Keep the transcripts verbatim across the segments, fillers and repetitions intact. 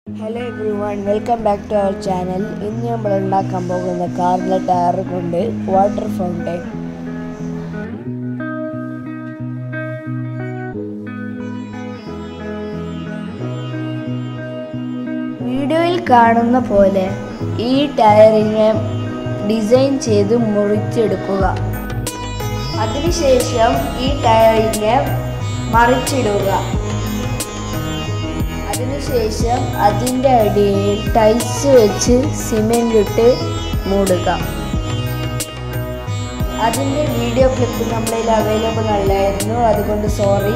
Hello everyone, welcome back to our channel. ഇന്ന് നമ്മൾ ഉണ്ടാക്കാൻ പോകുന്ന കാറിലെ ടയർ കൊണ്ട് വാട്ടർ ഫൗണ്ടൻ. വീഡിയോയിൽ കാണുന്ന പോലെ ഈ ടയറിനെ ഡിസൈൻ ചെയ്ത് മുറിച്ചെടുക്കുക. അതിനുശേഷം ഈ ടയറിനെ മറിച്ചിടുക. അതിനുശേഷം അതിൻ്റെ അടിയിൽ ടൈൽസ് വെച്ച് സിമെൻ്റ് ഇട്ട് മൂടുക. അതിൻ്റെ വീഡിയോ ക്ലിപ്പ് നമ്മളിൽ അവൈലബിൾ അല്ലായിരുന്നു, അതുകൊണ്ട് സോറി.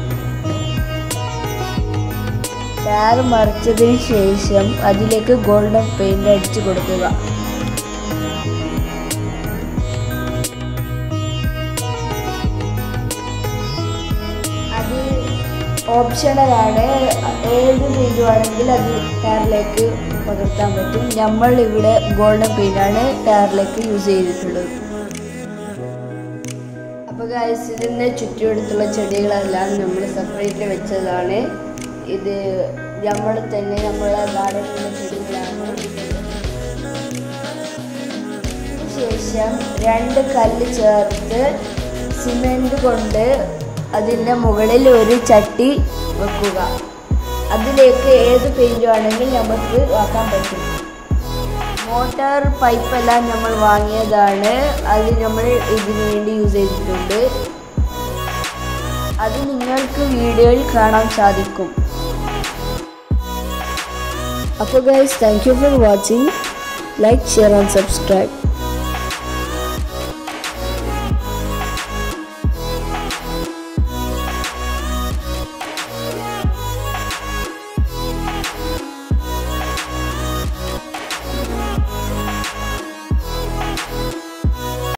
ടയർ മറിച്ചതിന് ശേഷം അതിലേക്ക് ഗോൾഡൻ പെയിൻ്റ് അടിച്ചു കൊടുക്കുക. അത് ഓപ്ഷണലാണ്, ഏത് പെയിൻ്റ് വേണമെങ്കിൽ അത് ടയറിലേക്ക് പകർത്താൻ പറ്റും. നമ്മൾ ഇവിടെ ഗോൾഡൻ പെയിൻ്റാണ് ടയറിലേക്ക് യൂസ് ചെയ്തിട്ടുള്ളത്. അപ്പോൾ ഗൈസ്, ഇതിൻ്റെ ചുറ്റുവട്ടത്തുള്ള ചെടികളെല്ലാം നമ്മൾ സെപ്പറേറ്റ് വെച്ചതാണ്. ഇത് നമ്മൾ തന്നെ നമ്മളെ ഗാർഡനിലെ ചെടികളാണ്. ശേഷം രണ്ട് കല്ല് ചേർത്ത് സിമെൻ്റ് കൊണ്ട് അതിൻ്റെ മുകളിൽ ഒരു ചട്ടി വെക്കുക. അതിലേക്ക് ഏത് പെയിൻ്റ് വേണമെങ്കിൽ നമുക്ക് ആക്കാൻ പറ്റും. മോട്ടർ പൈപ്പെല്ലാം നമ്മൾ വാങ്ങിയതാണ്, അത് നമ്മൾ ഇതിനു വേണ്ടി യൂസ് ചെയ്തിട്ടുണ്ട്. അത് നിങ്ങൾക്ക് വീഡിയോയിൽ കാണാൻ സാധിക്കും. അപ്പോൾ guys, thank you for watching. Like, share and subscribe.